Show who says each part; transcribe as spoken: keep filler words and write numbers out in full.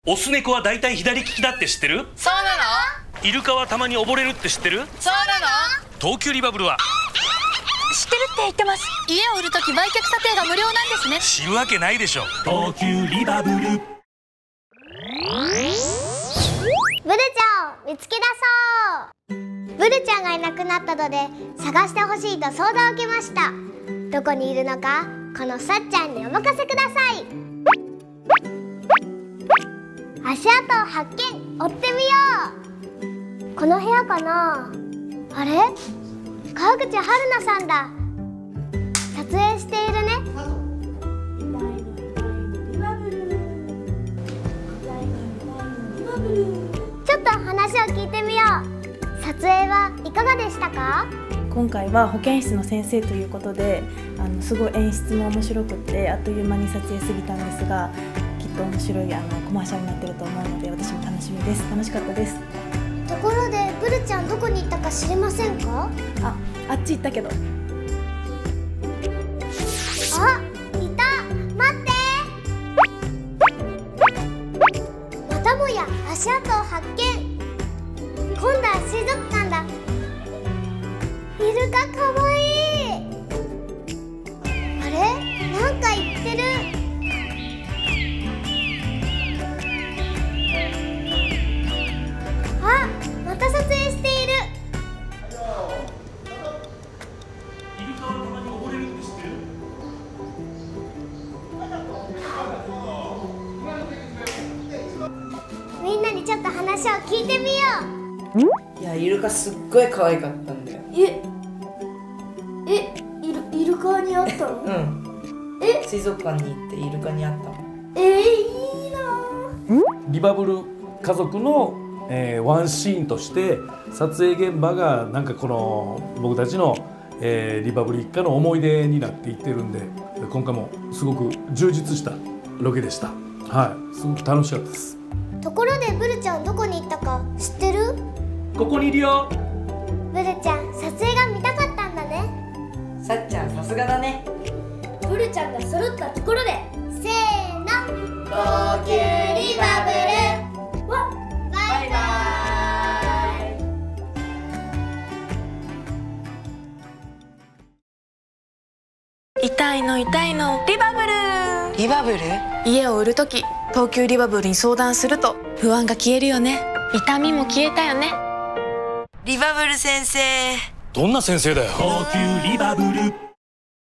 Speaker 1: オス猫はだいたい左利きだって知ってる？
Speaker 2: そうなの？
Speaker 1: イルカはたまに溺れるって知ってる？
Speaker 2: そうなの？
Speaker 1: 東急リバブルは
Speaker 2: 知ってるって言ってます。家を売るとき売却査定が無料なんですね。
Speaker 1: 知るわけないでしょ。
Speaker 3: 東急リバブル。
Speaker 4: ブルちゃんを見つけ出そう。ブルちゃんがいなくなったので探してほしいと相談を受けました。どこにいるのかこのさっちゃんにお任せください。足跡を発見、追ってみよう。この部屋かな。あれ、川口春奈さんだ。撮影しているね。ちょっと話を聞いてみよう。撮影はいかがでしたか？
Speaker 5: 今回は保健室の先生ということで、あのすごい演出も面白くってあっという間に撮影過ぎたんですが、きっと面白いあのコマーシャルになってると思うので私も楽しみです。楽しかったです。
Speaker 4: ところでブルちゃんどこに行ったか知りませんか？
Speaker 5: あ、あっち行ったけど。
Speaker 4: あ、いた。待って。またもや足跡を発見。今度は水族館だ。イルカかわいい。あれ、なんか言ってる。あ、また撮影している。
Speaker 1: イルカはたまに溺れるって知ってる？
Speaker 4: みんなにちょっと話を聞いてみよ
Speaker 6: いや、イルカすっごい可愛かったんだよ。
Speaker 4: う。え、え、イル、イルカに会ったの？
Speaker 6: うん。
Speaker 4: え、
Speaker 6: 水族館に行ってイルカに会ったの。
Speaker 4: えー、いいな。
Speaker 3: リバブル家族の、えー、ワンシーンとして撮影現場がなんかこの僕たちの、えー、リバブル一家の思い出になっていってるんで、今回もすごく充実したロケでした。はい、すごく楽しかったです。
Speaker 4: ところでブルちゃんどこに行ったか知ってる？
Speaker 3: ここにいるよ。
Speaker 4: ブルちゃん撮影が見たかったんだね。
Speaker 6: さっちゃんさすがだね。
Speaker 4: ブルちゃんが揃ったところでせーの、東急リバブルわバイバイ。
Speaker 2: 痛いの痛いのリバブル。リバブル？家を売るとき東急リバブルに相談すると不安が消えるよね。痛みも消えたよね。
Speaker 7: リバブル先生。
Speaker 1: どんな先生だよ。
Speaker 3: 東急リバブル。